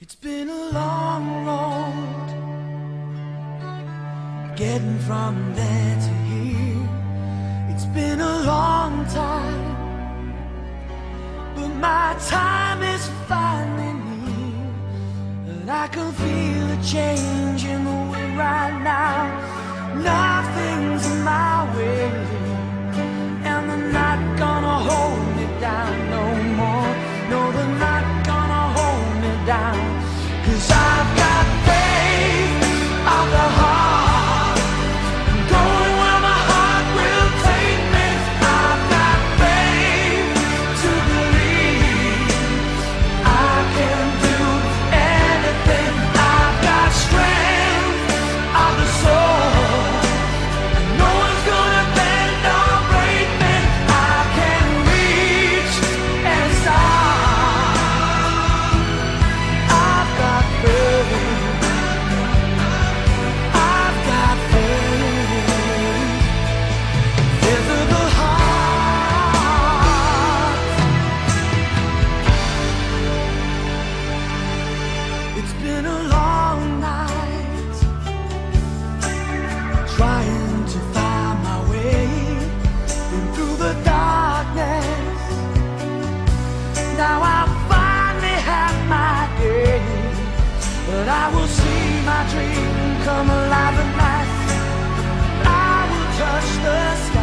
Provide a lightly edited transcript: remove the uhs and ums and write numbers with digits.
It's been a long road getting from there to here. It's been a long time, but my time is finally near. And I can feel a change in the wind right now. Nothing's in my way, and they're not gonna hold me down no more. No, they're not gonna hold me down, 'cause I've got faith of the heart, going where my heart will take me. I've got faith to believe I can do anything. I've got strength of the soul, and no one's gonna bend or break me. I can reach and start. I've got faith. I've got faith. Faith of the heart. It's been a long night trying to find my way in through the darkness. Now I finally have my day, but I will see my dream come alive at night. I will touch the sky.